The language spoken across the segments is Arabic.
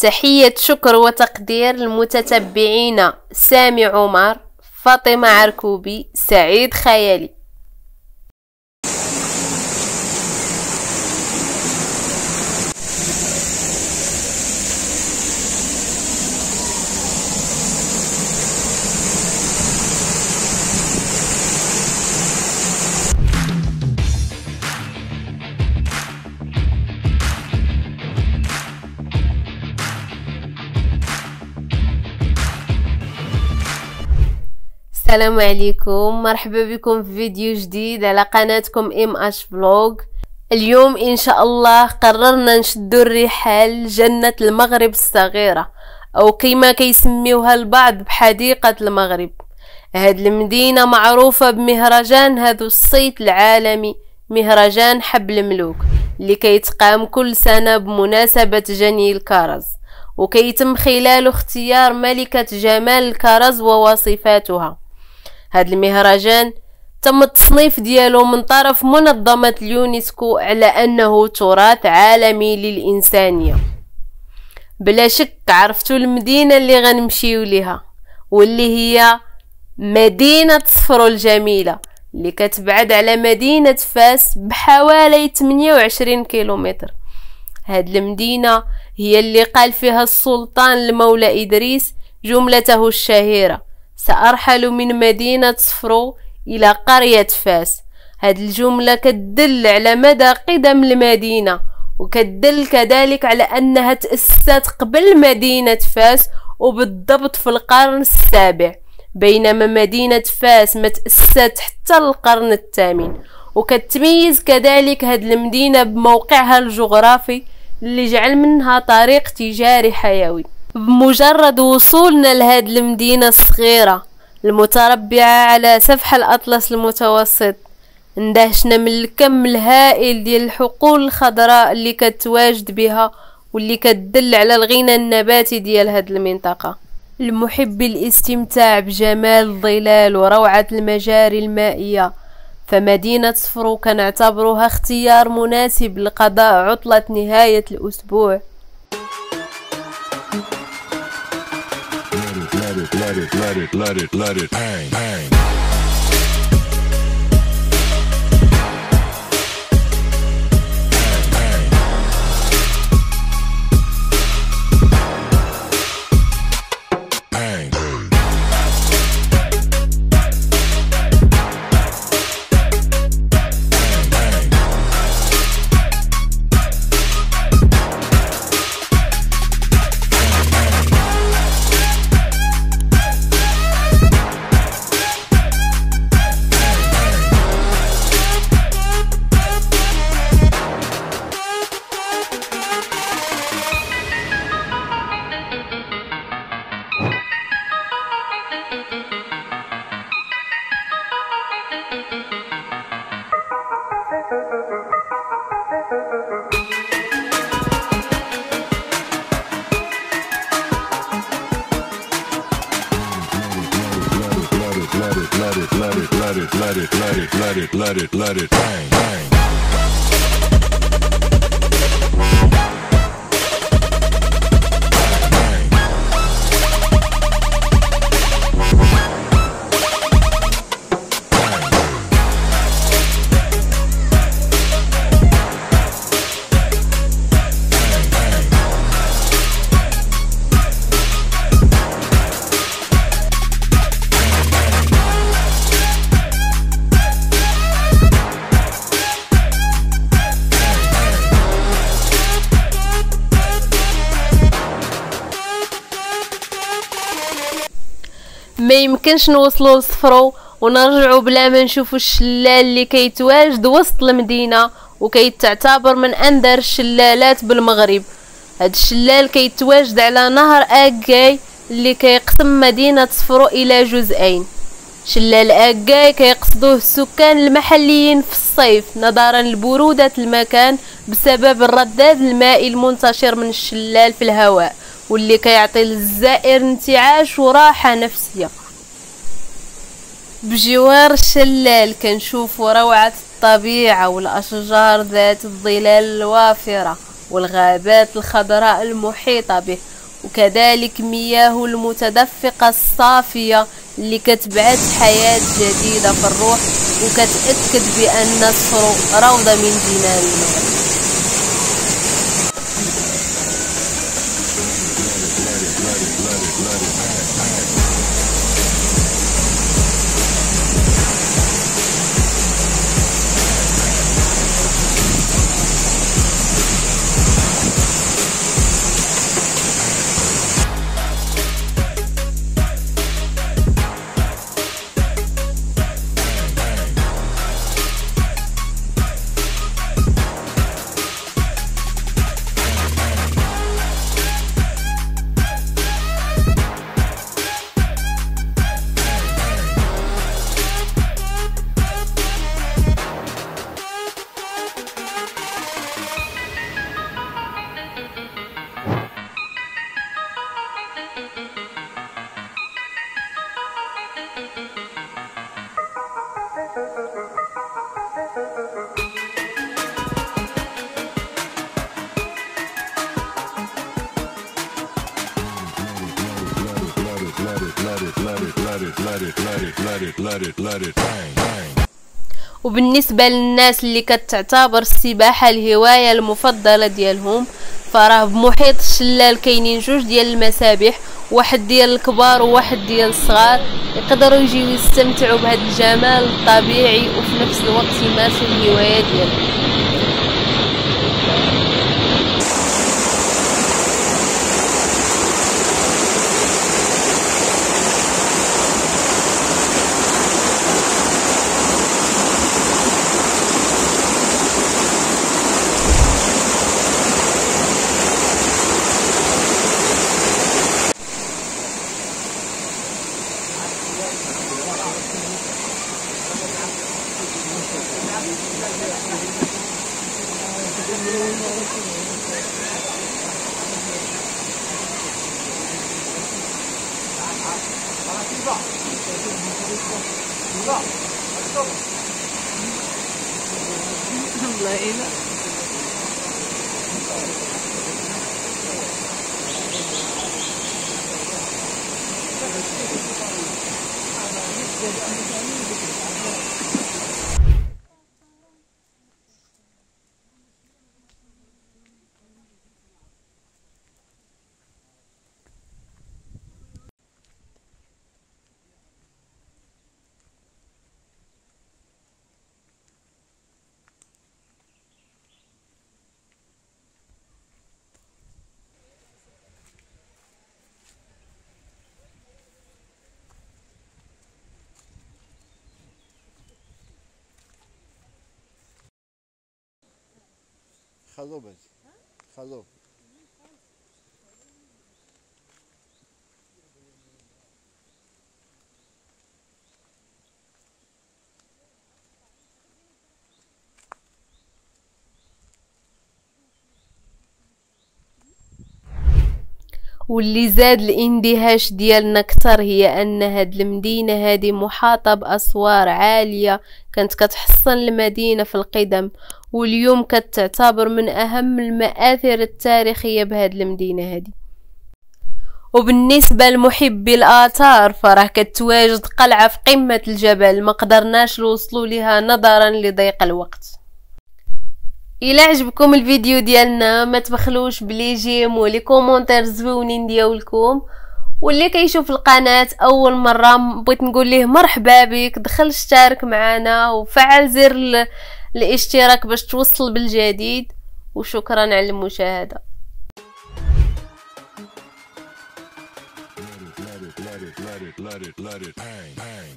تحية شكر وتقدير للمتتبعين سامي عمر، فاطمة عركوبي، سعيد خيالي. السلام عليكم، مرحبا بكم في فيديو جديد على قناتكم MH فلوج. اليوم ان شاء الله قررنا نشدو الرحال جنة المغرب الصغيرة، او كما كيسميوها البعض بحديقة المغرب. هاد المدينة معروفة بمهرجان هذا الصيت العالمي، مهرجان حبل الملوك، اللي كيتقام كل سنة بمناسبة جني الكرز، وكيتم خلاله اختيار ملكة جمال الكرز ووصفاتها. هاد المهرجان تم التصنيف ديالو من طرف منظمة اليونسكو على أنه تراث عالمي للإنسانية. بلا شك عرفتوا المدينة اللي غنمشيو ليها، واللي هي مدينة صفرو الجميلة، اللي كتبعد على مدينة فاس بحوالي 28 كيلومتر. هاد المدينة هي اللي قال فيها السلطان لمولى إدريس جملته الشهيرة: سأرحل من مدينة صفرو إلى قرية فاس. هاد الجملة كتدل على مدى قدم المدينة، وكتدل كذلك على أنها تأسست قبل مدينة فاس وبالضبط في القرن السابع، بينما مدينة فاس ما تأسست حتى القرن الثامن. وكتميز كذلك هاد المدينة بموقعها الجغرافي اللي جعل منها طريق تجاري حيوي. بمجرد وصولنا لهاد المدينة الصغيرة المتربعة على سفح الأطلس المتوسط، اندهشنا من الكم الهائل ديال الحقول الخضراء اللي كتواجد بها، واللي كتدل على الغنى النباتي ديال هاد المنطقة. المحب الاستمتاع بجمال الظلال وروعة المجاري المائية، فمدينة صفرو كنعتبروها اختيار مناسب لقضاء عطلة نهاية الأسبوع. Let it bang, bang. Let it bang, bang. ما يمكنش نوصلوا لصفرو ونرجعوا بلا ما نشوفوا الشلال اللي كيتواجد وسط المدينه، وكيتعتبر من انذر الشلالات بالمغرب. هاد الشلال كيتواجد على نهر اكاي اللي كيقسم مدينه صفرو الى جزئين. شلال اكاي كيقصدوه السكان المحليين في الصيف نظرا لبروده المكان بسبب الرداد المائي المنتشر من الشلال في الهواء، واللي كيعطي للزائر انتعاش وراحة نفسية. بجوار الشلال كنشوفوا روعة الطبيعة والأشجار ذات الظلال الوافرة والغابات الخضراء المحيطة به، وكذلك مياه المتدفقة الصافية اللي كتبعث حياة جديدة في الروح وكتأكد بأن الصرو روضة من جنان المغرب. وبالنسبة للناس اللي كتعتبر السباحة الهواية المفضلة ديالهم، فراه بمحيط الشلال كاينين جوج ديال المسابح، واحد ديال الكبار وواحد ديال الصغار، يقدروا يجيو يستمتعوا بهذا الجمال الطبيعي وفي نفس الوقت يمارسوا الهواية ديالهم. خلوبة خلوب. واللي زاد الاندهاش ديالنا كتر هي ان هاد المدينة هادي محاطة باسوار عالية كانت كتحصن المدينة في القدم، واليوم كتعتبر من اهم المآثر التاريخية بهاد المدينة هادي. وبالنسبة لمحبي الآثار فراه كتواجد قلعة في قمة الجبل ما قدرناش نوصلوا لها نظرا لضيق الوقت. الى عجبكم الفيديو ديالنا ما تبخلوش بلي جيم ولي كومونتير زوينين ديالكم، واللي كيشوف القناه اول مره بغيت نقول ليه مرحبا بك، دخل اشترك معنا وفعل زر الاشتراك باش توصل بالجديد، وشكرا على المشاهده. Let it bang, bang.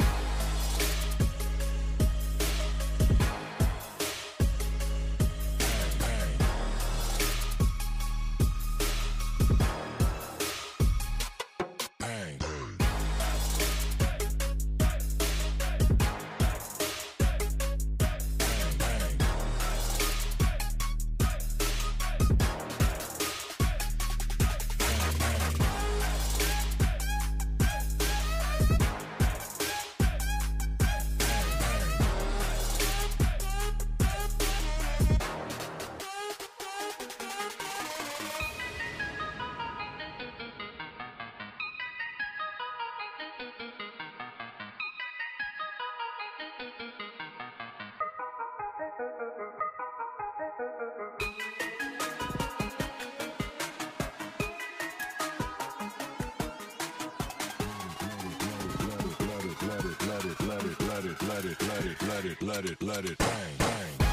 Let it bang, bang.